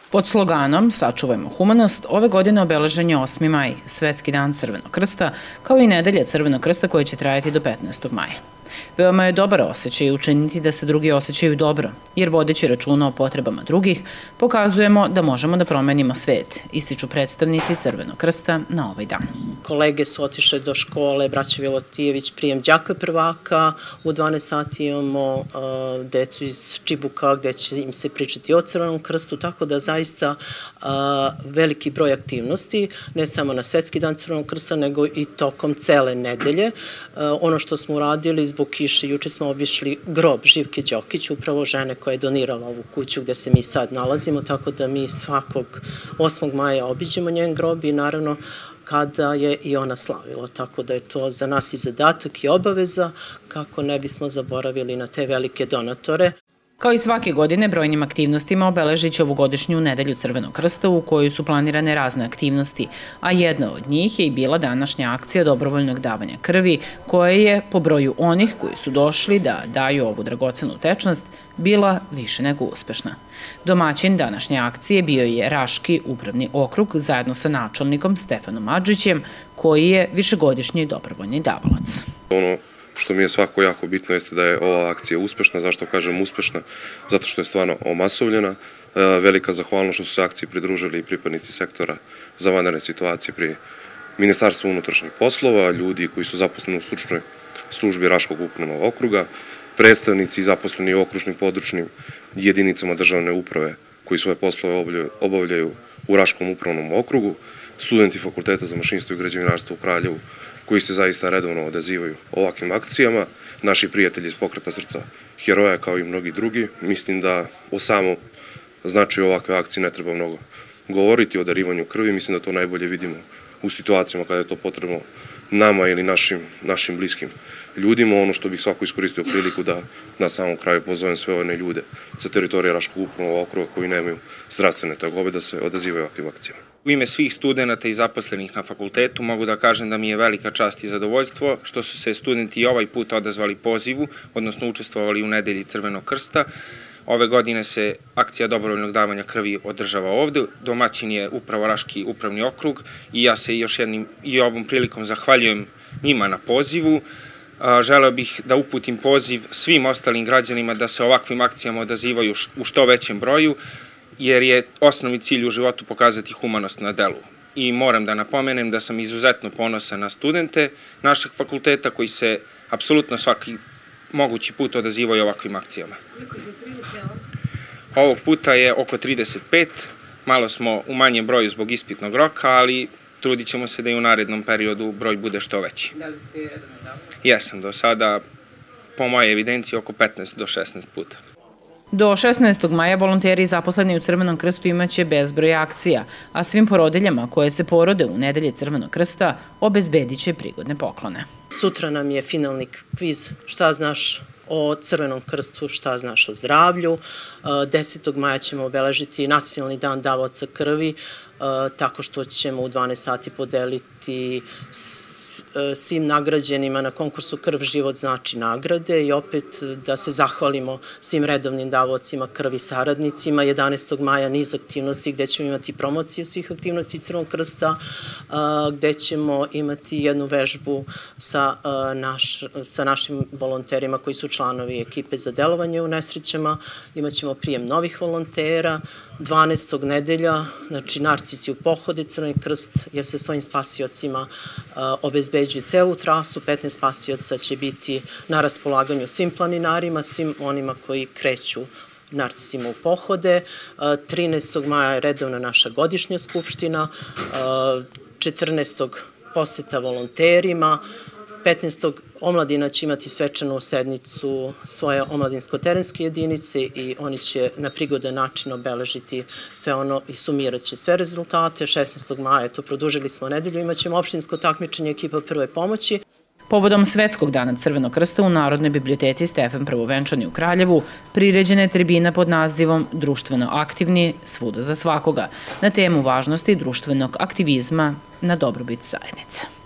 Pod sloganom Sačuvajmo humanost, ove godine obeležen je 8. maj, Svetski dan Crvenog krsta, kao i nedelja Crvenog krsta koja će trajati do 15. maja. Veoma je dobar osjećaj učiniti da se drugi osjećaju dobro, jer vodeći računa o potrebama drugih, pokazujemo da možemo da promenimo svet, ističu predstavnici Crvenog krsta na ovaj dan. Kolege su otišle do škole, braća Vilotijević, prijem đaka prvaka, u 12 sati imamo decu iz Čibuka gde će im se pričati o Crvenom krstu, tako da zaista veliki broj aktivnosti, ne samo na Svetski dan Crvenog krsta, nego i tokom cele nedelje. Ono što smo uradili zbog kiše, juče smo obišli grob Živke Đokić, upravo žene koja je donirala ovu kuću gde se mi sad nalazimo, tako da mi svakog 8. maja obiđemo njen grob i naravno kada je i ona slavila, tako da je to za nas i zadatak i obaveza kako ne bismo zaboravili na te velike donatore. Kao i svake godine, brojnim aktivnostima obeležit će ovogodišnju nedelju Crvenog krsta u kojoj su planirane razne aktivnosti, a jedna od njih je i bila današnja akcija dobrovoljnog davanja krvi, koja je, po broju onih koji su došli da daju ovu dragocenu tečnost, bila više nego uspešna. Domaćin današnje akcije bio je Raški upravni okrug zajedno sa načelnikom Stefanom Adžićem, koji je višegodišnji dobrovoljni davalac. Što mi je svako jako bitno jeste da je ova akcija uspešna. Zašto kažem uspešna? Zato što je stvarno omasovljena. Velika zahvalnost što su se akciji pridružili i pripadnici sektora za vanredne situacije pri Ministarstvu unutrašnjih poslova, ljudi koji su zaposleni u stručnoj službi Raškog upravnog okruga, predstavnici zaposleni u okružnim područnim jedinicama državne uprave koji svoje poslove obavljaju u Raškom upravnom okrugu, studenti Fakulteta za mašinstvo i građevinarstvo u Kraljevu, koji se zaista redovno odazivaju ovakvim akcijama, naši prijatelji iz Pokreta srca heroja kao i mnogi drugi. Mislim da o samom značaju ovakve akcije ne treba mnogo govoriti, o darivanju krvi. Mislim da to najbolje vidimo u situacijama kada je to potrebno nama ili našim bliskim ljudima. Ono što bih svako iskoristio priliku da na samom kraju pozovem sve one ljude sa teritorije Raškog upravnog okruga koji nemaju zdravstvene tegobe da se odazivaju ovakvim akcijama. U ime svih studenta i zaposlenih na fakultetu mogu da kažem da mi je velika čast i zadovoljstvo što su se studenti i ovaj put odazvali pozivu, odnosno učestvovali u nedelji Crvenog krsta. Ove godine se akcija dobrovoljnog davanja krvi održava ovde. Domaćin je upravo Raški upravni okrug i ja se još jednim i ovom prilikom zahvaljujem njima na pozivu. Želeo bih da uputim poziv svim ostalim građanima da se ovakvim akcijama odazivaju u što većem broju, jer je osnovni cilj u životu pokazati humanost na delu. I moram da napomenem da sam izuzetno ponosan na studente našeg fakulteta koji se apsolutno svaki mogući put odazivaju ovakvim akcijama. Ovog puta je oko 35, malo smo u manjem broju zbog ispitnog roka, ali trudit ćemo se da i u narednom periodu broj bude što veći. Da li ste redovno davali? Jesam, do sada, po mojoj evidenciji, oko 15 do 16 puta. Do 16. maja volonteri zaposleni u Crvenom krstu imaće bezbroj akcija, a svim porodiljama koje se porode u nedelji Crvenog krsta obezbedit će prigodne poklone. Sutra nam je finalni kviz Šta znaš o Crvenom krstu, šta znaš o zdravlju. 10. maja ćemo obeležiti Nacionalni dan davaoca krvi, tako što ćemo u 12 sati podeliti svim nagrađenima na konkursu Krv, život znači nagrade i opet da se zahvalimo svim redovnim davaocima krvi saradnicima. 11. maja niz aktivnosti gde ćemo imati promocije svih aktivnosti Crvenog krsta, gde ćemo imati jednu vežbu sa našim volonterima koji su članovi ekipe za delovanje u nesrećama. Imaćemo prijem novih volontera. 12. nedelja, znači Narcisi u pohode, Crveni krst je sa svojim spasiocima obezbeđuje celu trasu, 15 spasioca će biti na raspolaganju svim planinarima, svim onima koji kreću Narcisima u pohode. 13. maja je redovna naša godišnja skupština, 14. poseta volonterima, 15. omladina će imati svečanu sednicu svoje omladinsko-terenske jedinice i oni će na prigodan način obeležiti sve ono i sumirat će sve rezultate. 16. maja, eto, produžili smo nedelju, imat ćemo opštinsko takmičenje ekipa prve pomoći. Povodom Svetskog dana Crvenog krsta u Narodnoj biblioteci Stefan Prvovenčani u Kraljevu priređena je tribina pod nazivom Društveno aktivni, svuda za svakoga, na temu važnosti društvenog aktivizma na dobrobit zajednice.